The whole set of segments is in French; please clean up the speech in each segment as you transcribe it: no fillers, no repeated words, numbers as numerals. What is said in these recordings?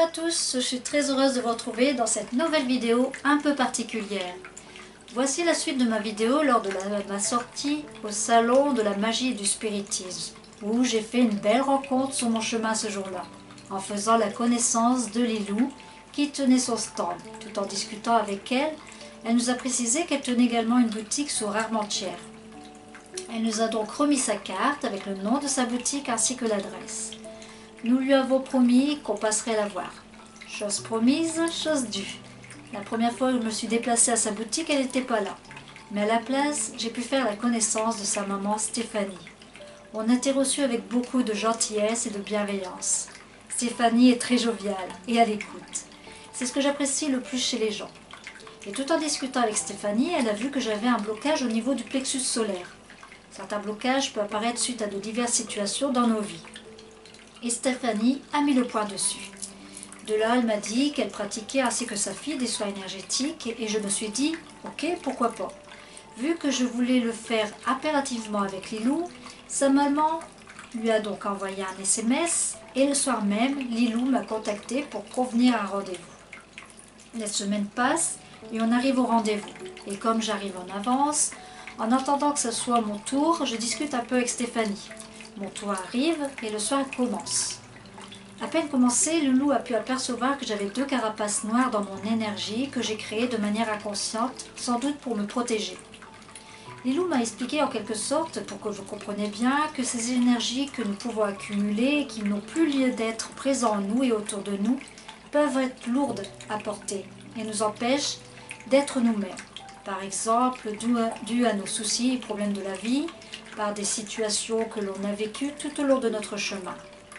tous, je suis très heureuse de vous retrouver dans cette nouvelle vidéo un peu particulière. Voici la suite de ma vidéo lors de ma sortie au salon de la magie et du spiritisme, où j'ai fait une belle rencontre sur mon chemin ce jour-là, en faisant la connaissance de Lilou qui tenait son stand. Tout en discutant avec elle, elle nous a précisé qu'elle tenait également une boutique sur Armentières. Elle nous a donc remis sa carte avec le nom de sa boutique ainsi que l'adresse. Nous lui avons promis qu'on passerait la voir. Chose promise, chose due. La première fois où je me suis déplacée à sa boutique, elle n'était pas là. Mais à la place, j'ai pu faire la connaissance de sa maman Stéphanie. On a été reçus avec beaucoup de gentillesse et de bienveillance. Stéphanie est très joviale et à l'écoute. C'est ce que j'apprécie le plus chez les gens. Et tout en discutant avec Stéphanie, elle a vu que j'avais un blocage au niveau du plexus solaire. Certains blocages peuvent apparaître suite à de diverses situations dans nos vies. Et Stéphanie a mis le point dessus. De là, elle m'a dit qu'elle pratiquait ainsi que sa fille des soins énergétiques et je me suis dit, ok, pourquoi pas. Vu que je voulais le faire impérativement avec Lilou, sa maman lui a donc envoyé un SMS et le soir même, Lilou m'a contacté pour convenir à un rendez-vous. Les semaines passent et on arrive au rendez-vous. Et comme j'arrive en avance, en attendant que ce soit mon tour, je discute un peu avec Stéphanie. Mon tour arrive et le soir commence. À peine commencé, Lilou a pu apercevoir que j'avais 2 carapaces noires dans mon énergie que j'ai créées de manière inconsciente, sans doute pour me protéger. Lilou m'a expliqué en quelque sorte, pour que vous compreniez bien, que ces énergies que nous pouvons accumuler et qui n'ont plus lieu d'être présents en nous et autour de nous, peuvent être lourdes à porter et nous empêchent d'être nous-mêmes. Par exemple, dû à nos soucis et problèmes de la vie, par des situations que l'on a vécues tout au long de notre chemin.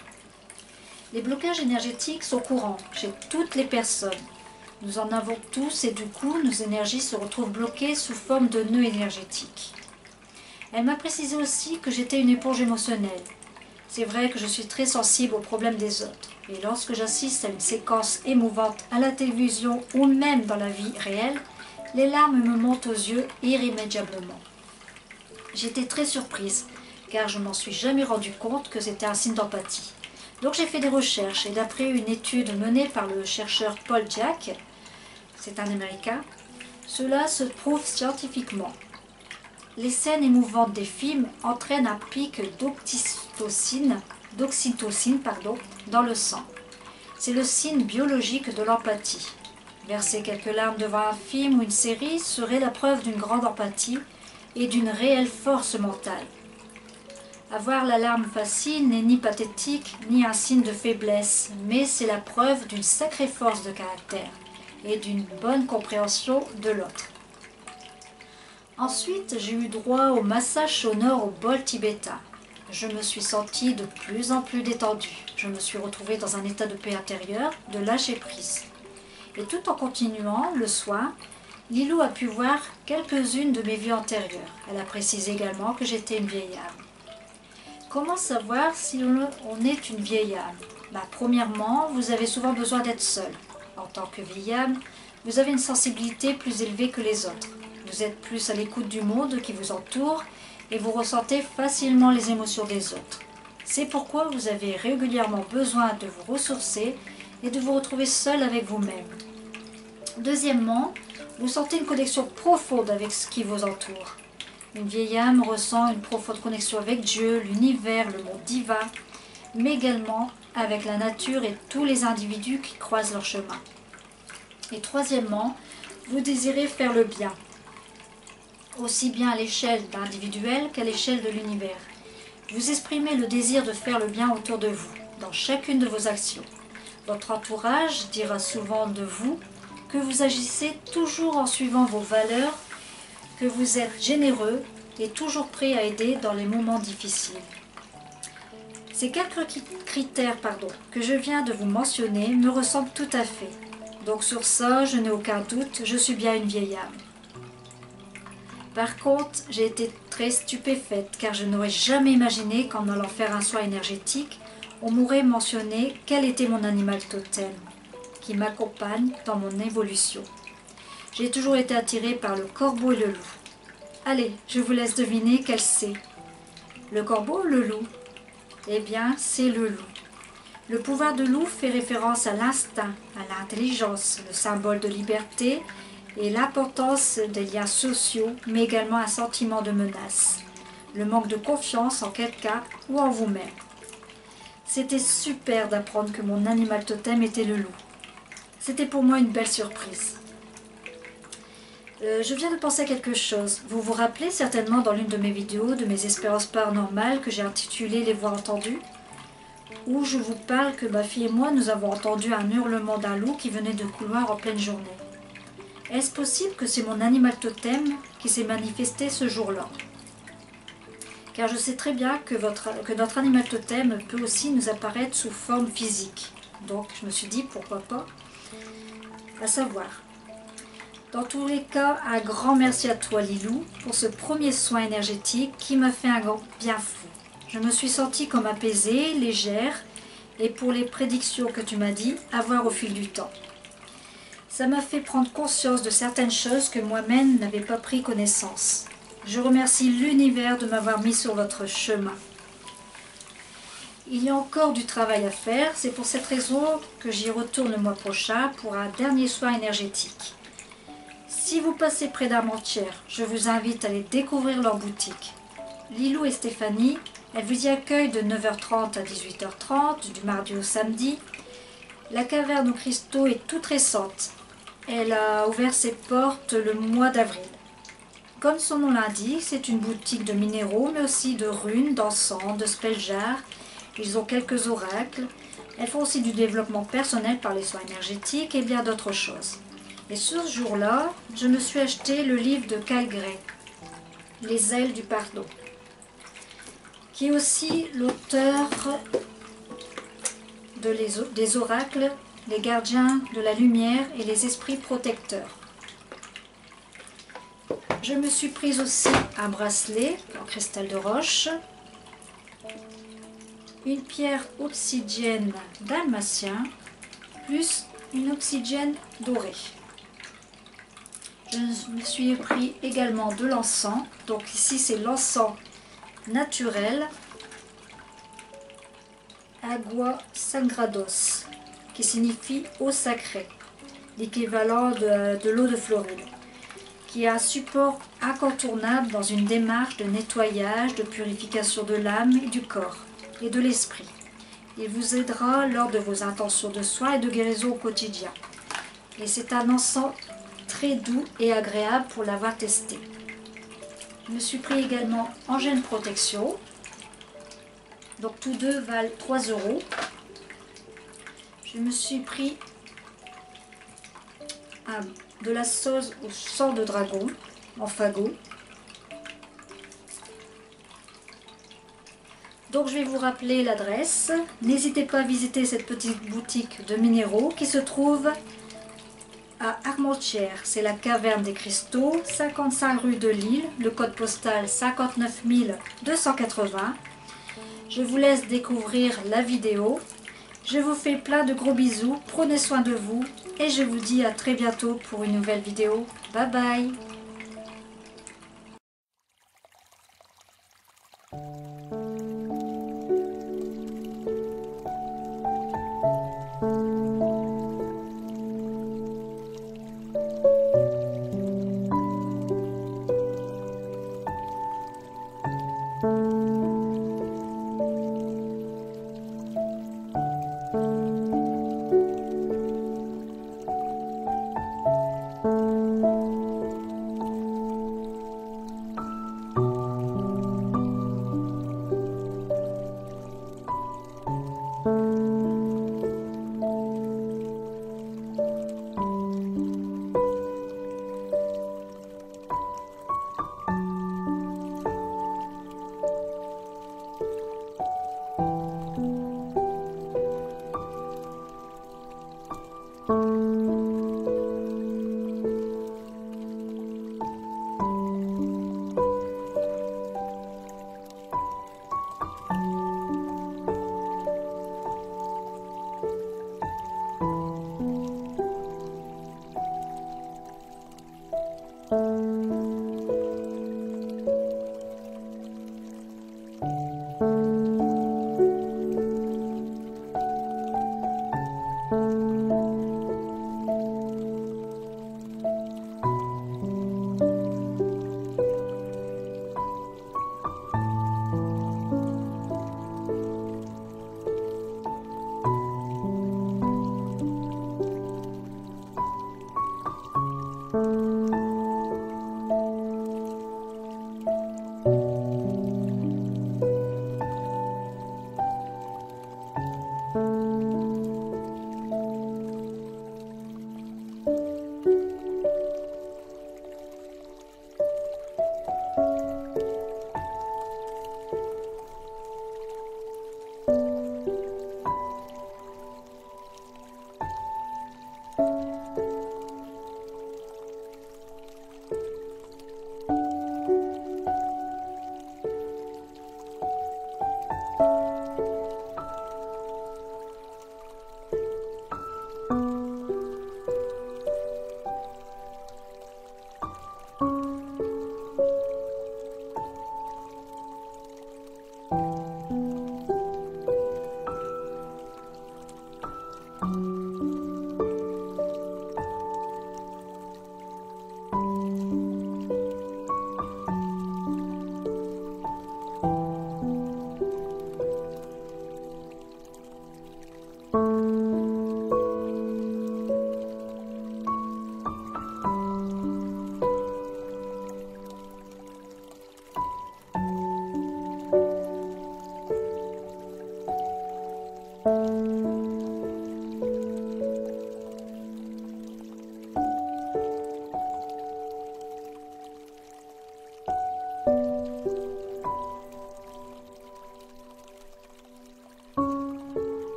Les blocages énergétiques sont courants chez toutes les personnes. Nous en avons tous et du coup, nos énergies se retrouvent bloquées sous forme de nœuds énergétiques. Elle m'a précisé aussi que j'étais une éponge émotionnelle. C'est vrai que je suis très sensible aux problèmes des autres. Et lorsque j'assiste à une séquence émouvante à la télévision ou même dans la vie réelle, les larmes me montent aux yeux irrémédiablement. J'étais très surprise, car je ne m'en suis jamais rendu compte que c'était un signe d'empathie. Donc j'ai fait des recherches, et d'après une étude menée par le chercheur Paul Jack, c'est un Américain, cela se prouve scientifiquement. Les scènes émouvantes des films entraînent un pic d'oxytocine dans le sang. C'est le signe biologique de l'empathie. Verser quelques larmes devant un film ou une série serait la preuve d'une grande empathie et d'une réelle force mentale. Avoir la larme facile n'est ni pathétique ni un signe de faiblesse, mais c'est la preuve d'une sacrée force de caractère et d'une bonne compréhension de l'autre. Ensuite, j'ai eu droit au massage sonore au bol tibétain. Je me suis sentie de plus en plus détendue. Je me suis retrouvée dans un état de paix intérieure, de lâcher prise. Et tout en continuant le soin, Lilou a pu voir quelques-unes de mes vies antérieures. Elle a précisé également que j'étais une vieille âme. Comment savoir si on est une vieille âme ? Premièrement, vous avez souvent besoin d'être seul. En tant que vieille âme, vous avez une sensibilité plus élevée que les autres. Vous êtes plus à l'écoute du monde qui vous entoure et vous ressentez facilement les émotions des autres. C'est pourquoi vous avez régulièrement besoin de vous ressourcer et de vous retrouver seul avec vous-même. Deuxièmement, vous sentez une connexion profonde avec ce qui vous entoure. Une vieille âme ressent une profonde connexion avec Dieu, l'univers, le monde divin, mais également avec la nature et tous les individus qui croisent leur chemin. Et troisièmement, vous désirez faire le bien, aussi bien à l'échelle individuelle qu'à l'échelle de l'univers. Vous exprimez le désir de faire le bien autour de vous, dans chacune de vos actions. Votre entourage dira souvent de vous que vous agissez toujours en suivant vos valeurs, que vous êtes généreux et toujours prêt à aider dans les moments difficiles. Ces 4 critères que je viens de vous mentionner me ressemblent tout à fait. Donc sur ça, je n'ai aucun doute, je suis bien une vieille âme. Par contre, j'ai été très stupéfaite car je n'aurais jamais imaginé qu'en allant faire un soin énergétique, on m'aurait mentionné quel était mon animal totem qui m'accompagne dans mon évolution. J'ai toujours été attirée par le corbeau et le loup. Allez, je vous laisse deviner quel c'est. Le corbeau ou le loup ? Eh bien, c'est le loup. Le pouvoir de loup fait référence à l'instinct, à l'intelligence, le symbole de liberté et l'importance des liens sociaux, mais également un sentiment de menace, le manque de confiance en quelqu'un ou en vous-même. C'était super d'apprendre que mon animal totem était le loup. C'était pour moi une belle surprise. Je viens de penser à quelque chose. Vous vous rappelez certainement dans l'une de mes vidéos de mes expériences paranormales que j'ai intitulée Les voix entendues, où je vous parle que ma fille et moi nous avons entendu un hurlement d'un loup qui venait de couloir en pleine journée. Est-ce possible que c'est mon animal totem qui s'est manifesté ce jour-là? Car je sais très bien que notre animal totem peut aussi nous apparaître sous forme physique. Donc je me suis dit pourquoi pas, à savoir. Dans tous les cas, un grand merci à toi Lilou pour ce premier soin énergétique qui m'a fait un grand bien fou. Je me suis sentie comme apaisée, légère, et pour les prédictions que tu m'as dit, à voir au fil du temps. Ça m'a fait prendre conscience de certaines choses que moi-même n'avais pas pris connaissance. Je remercie l'univers de m'avoir mis sur votre chemin. Il y a encore du travail à faire, c'est pour cette raison que j'y retourne le mois prochain pour un dernier soin énergétique. Si vous passez près d'Armentières, je vous invite à aller découvrir leur boutique. Lilou et Stéphanie, elles vous y accueillent de 9h30 à 18h30, du mardi au samedi. La caverne aux cristaux est toute récente. Elle a ouvert ses portes le mois d'avril. Comme son nom l'indique, c'est une boutique de minéraux, mais aussi de runes, d'encens, de spelljars. Ils ont quelques oracles. Elles font aussi du développement personnel par les soins énergétiques et bien d'autres choses. Et ce jour-là, je me suis acheté le livre de Kyle Gray, Les ailes du pardon, qui est aussi l'auteur des oracles, les gardiens de la lumière et les esprits protecteurs. Je me suis prise aussi un bracelet en cristal de roche, une pierre obsidienne dalmatien, plus une obsidienne dorée. Je me suis pris également de l'encens, donc ici c'est l'encens naturel, Agua Sagrados, qui signifie eau sacrée, l'équivalent de l'eau de Floride, qui est un support incontournable dans une démarche de nettoyage, de purification de l'âme et du corps et de l'esprit. Il vous aidera lors de vos intentions de soins et de guérison au quotidien. Et c'est un encens très doux et agréable pour l'avoir testé. Je me suis pris également Angène Protection. Donc tous deux valent 3 €. Je me suis pris de la sauce au sang de dragon en fagot. Donc je vais vous rappeler l'adresse. N'hésitez pas à visiter cette petite boutique de minéraux qui se trouve à Armentières. C'est la caverne des cristaux, 55 rue de Lille, le code postal 59 280. Je vous laisse découvrir la vidéo. Je vous fais plein de gros bisous, prenez soin de vous et je vous dis à très bientôt pour une nouvelle vidéo. Bye bye!